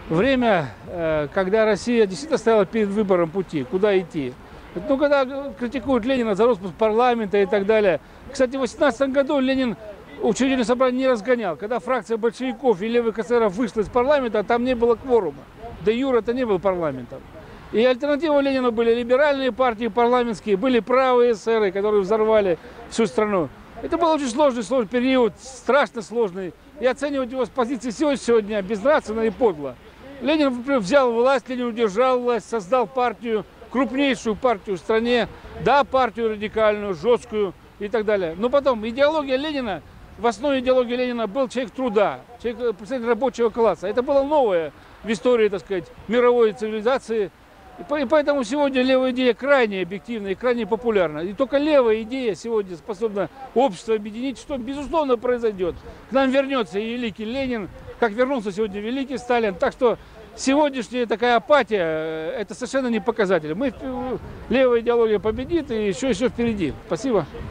время, когда Россия действительно стояла перед выбором пути, куда идти. Ну, когда критикуют Ленина за распуск парламента и так далее. Кстати, в 18 году Ленин учредительное собрание не разгонял. Когда фракция большевиков и левых эсеров вышла из парламента, там не было кворума. Де юре это не был парламентом. И альтернативой Ленину были либеральные партии парламентские, были правые эсеры, которые взорвали всю страну. Это был очень сложный период, страшно сложный. И оценивать его с позиции сегодня безнравственно и подло. Ленин взял власть, Ленин удержал власть, создал партию, крупнейшую партию в стране, да, партию радикальную, жесткую и так далее. Но потом идеология Ленина, в основе идеологии Ленина был человек труда, человек, представитель рабочего класса. Это было новое в истории, так сказать, мировой цивилизации. И поэтому сегодня левая идея крайне объективна и крайне популярна. И только левая идея сегодня способна общество объединить, что, безусловно, произойдет. К нам вернется и великий Ленин, как вернулся сегодня великий Сталин. Так что сегодняшняя такая апатия, это совершенно не показатель. Левая идеология победит и еще впереди. Спасибо.